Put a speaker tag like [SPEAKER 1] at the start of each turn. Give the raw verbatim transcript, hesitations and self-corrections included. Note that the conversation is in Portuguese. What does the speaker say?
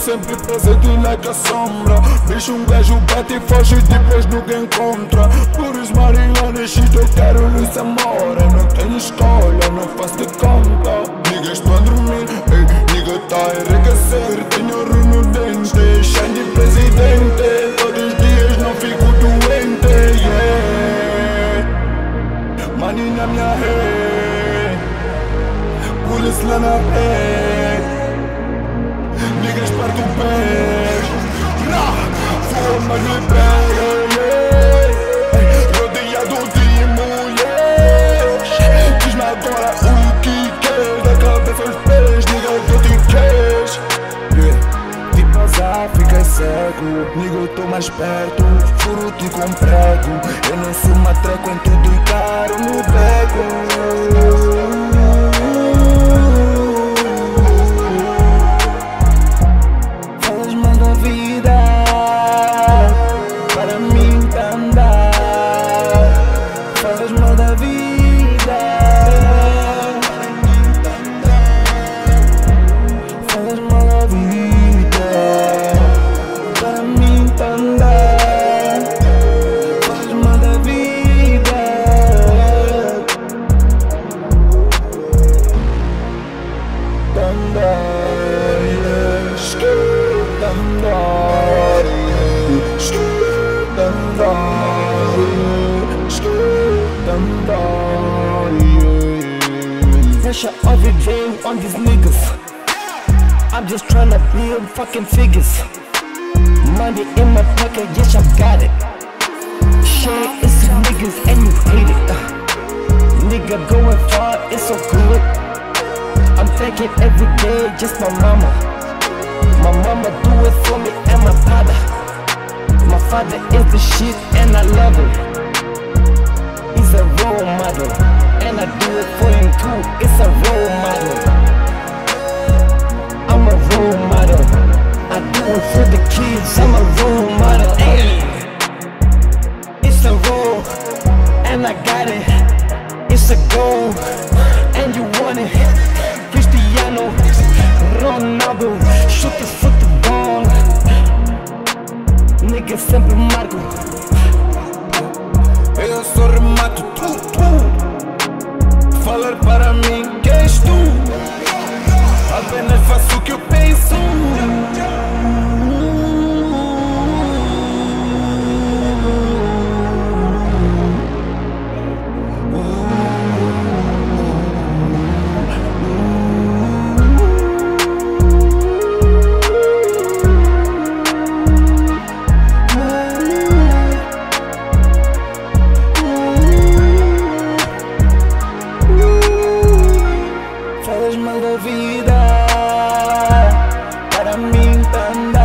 [SPEAKER 1] sempre presente like a sombra. Bicho, um gajo bate e foge e depois nunca encontra. Puros marihuana, shit, eu quero Luís Amora. Não tenho escolha, não faço de conta. Niggas estão a dormir, ei, nigga tá a enriquecer. Tenho ouro no dente, shine de presidente. Todos os dias não fico doente, yeah. Money na minha head, bullets lá na head. Niggas partem o pé, forma de pé, rodeado de mulheres. Diz-me agora o que queres, da cabeça aos pés, nigga, eu te queres. Yeah. Tipo azar, fiquei cego, nigga, eu tô mais perto, furo-te com prego. Eu não sou matreco em tudo e caro no beco.
[SPEAKER 2] Pressure every day on these niggas. I'm just tryna build fucking figures. Money in my pocket, yes I got it. Shit, it's the niggas and you hate it. uh, Nigga going far, it's so good. I'm thanking every day, just my mama. My mama do it for me and my father. My father is the shit and I love him. He's a role model, and I do it for him too. It's a role model. I'm a role model. I do it for the kids. I'm a role model. Hey, it's a role, and I got it. It's a goal, and you want it. Cristiano Ronaldo, shoot the football. Nigga sempre marco.
[SPEAKER 1] Eu só remato tudo. Falar para mim que és tu. Apenas faço o que eu penso.
[SPEAKER 2] Falas mal da vida, para mim também.